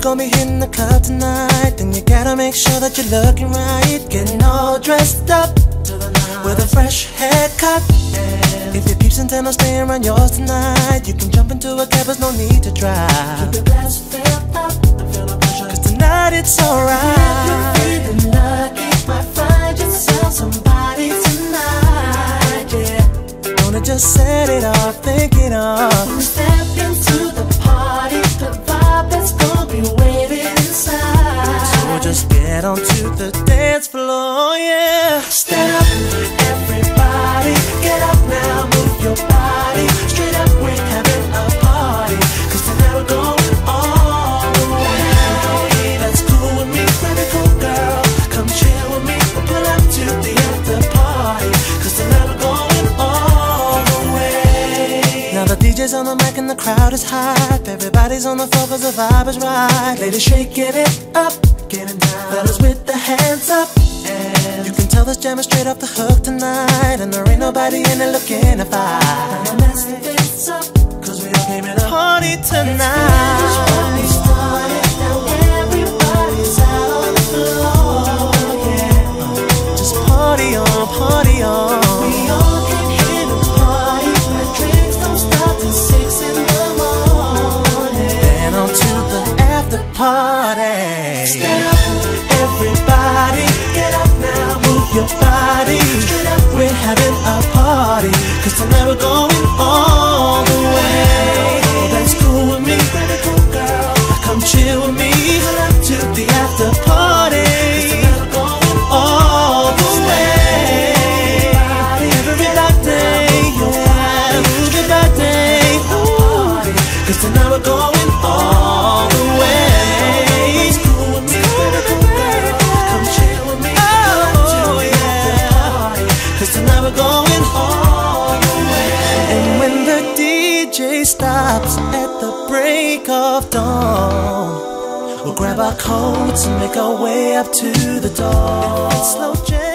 gonna be hitting the club tonight, then you gotta make sure that you're looking right. Getting all dressed up with a fresh haircut. If your peeps intend on staying around yours tonight, you can jump into a cab, there's no need to drive. Keep your glass filled up, cause tonight it's alright. If you're feeling lucky, might find yourself somebody tonight, yeah. Gonna just set it off, think it off. When you step into the party, the vibe that's gonna be waiting inside. So just get onto the dance floor, yeah. Stand up, everybody, get up now, move your body. Straight up, we're having a party, cause tonight we're going all the way. That's cool with me, pretty cool girl. Come chill with me, we'll pull up to the after party, cause tonight we're going all the way. Now the DJ's on the mic and the crowd is hype. Everybody's on the floor cause the vibe is right. Ladies shake it up, getting down. Fellas with the hands up, and you can tell this jam is straight off the hook tonight, and there ain't nobody in it looking to fight. Now mess this up, cause we all came in a party tonight. This party started, now everybody's out on the floor, yeah. Just party on, party on. We all came here to party, my drinks don't stop till 6 in the morning. Then on to the after party. Stand up, everybody, get up now, move your body. Straight up, we're having a party, cause tonight we're going all the way. Oh, that's cool with me, pretty cool girl. Come chill with me, pull up to the after party, cause tonight we're going all the way. Every day, yeah, move your body, cause tonight we're going all the way. It's cool with me, pretty cool girl. Come chill with me, oh yeah, cause tonight we're going all the way. And when the DJ stops at the break of dawn, we'll grab our coats and make our way up to the door. Slow jam.